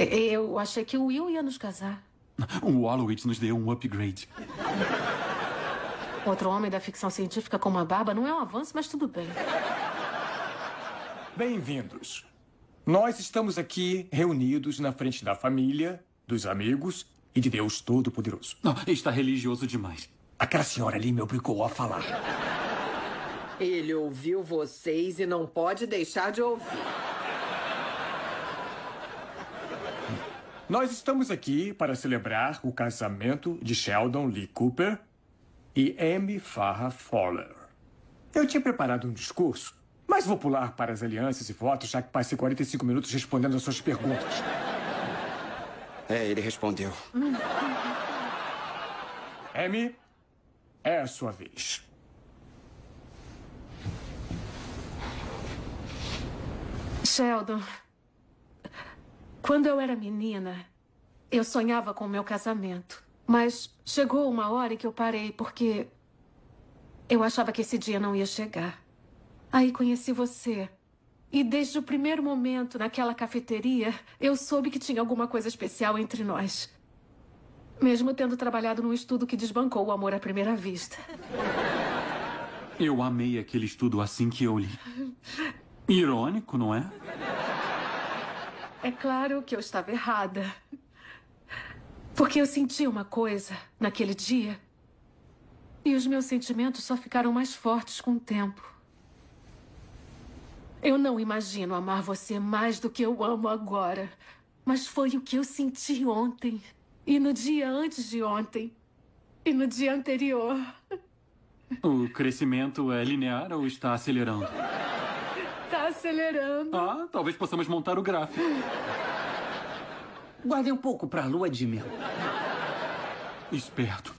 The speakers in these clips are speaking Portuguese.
Eu achei que o Will ia nos casar. O Wolowitz nos deu um upgrade. Outro homem da ficção científica com uma barba não é um avanço, mas tudo bem. Bem-vindos. Nós estamos aqui reunidos na frente da família, dos amigos e de Deus Todo-Poderoso. Não, está religioso demais. Aquela senhora ali me obrigou a falar. Ele ouviu vocês e não pode deixar de ouvir. Nós estamos aqui para celebrar o casamento de Sheldon Lee Cooper e Amy Farrah Fowler. Eu tinha preparado um discurso, mas vou pular para as alianças e votos, já que passei 45 minutos respondendo as suas perguntas. Ele respondeu. Amy, é a sua vez. Sheldon, quando eu era menina, eu sonhava com o meu casamento. Mas chegou uma hora em que eu parei, porque eu achava que esse dia não ia chegar. Aí conheci você. E desde o primeiro momento, naquela cafeteria, eu soube que tinha alguma coisa especial entre nós. Mesmo tendo trabalhado num estudo que desbancou o amor à primeira vista. Eu amei aquele estudo assim que eu li. Irônico, não é? É claro que eu estava errada. Porque eu senti uma coisa naquele dia. E os meus sentimentos só ficaram mais fortes com o tempo. Eu não imagino amar você mais do que eu amo agora. Mas foi o que eu senti ontem. E no dia antes de ontem. E no dia anterior. O crescimento é linear ou está acelerando? Tá acelerando. Ah, talvez possamos montar o gráfico. Guardem um pouco para a lua de mel. Esperto.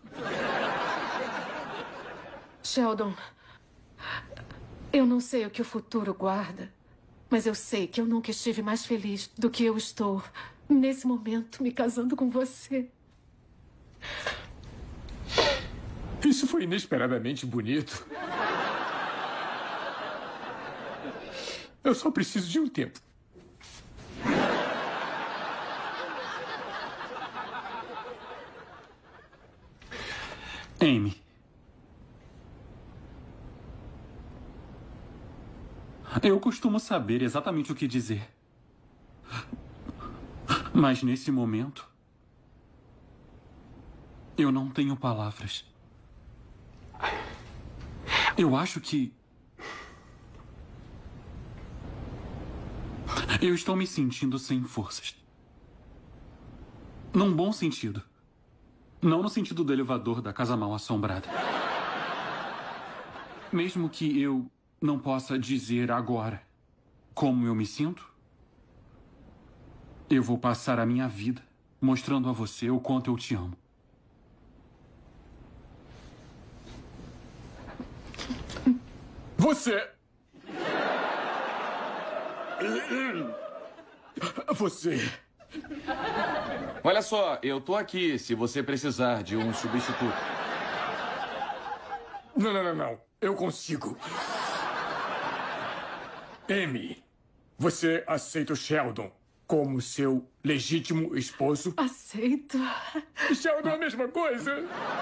Sheldon, eu não sei o que o futuro guarda, mas eu sei que eu nunca estive mais feliz do que eu estou nesse momento me casando com você. Isso foi inesperadamente bonito. Eu só preciso de um tempo. Amy. Eu costumo saber exatamente o que dizer. Mas nesse momento, eu não tenho palavras. Eu acho que eu estou me sentindo sem forças. Num bom sentido. Não no sentido do elevador da casa mal assombrada. Mesmo que eu não possa dizer agora como eu me sinto, eu vou passar a minha vida mostrando a você o quanto eu te amo. Você... Você... Olha só, eu tô aqui se você precisar de um substituto. Não. Eu consigo. Amy, você aceita o Sheldon como seu legítimo esposo? Aceito. Sheldon é a mesma coisa.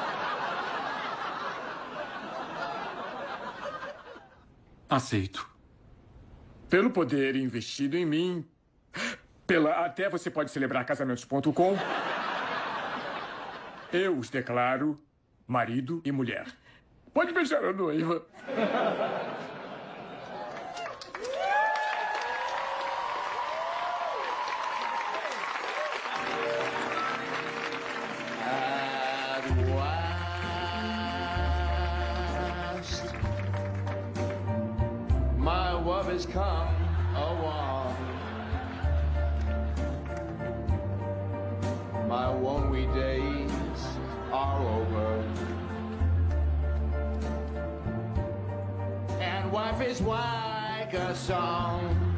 Aceito. Pelo poder investido em mim, pela até você pode celebrar casamentos.com, eu os declaro marido e mulher. Pode beijar a noiva. My love has come along. My lonely days are over. And life is like a song.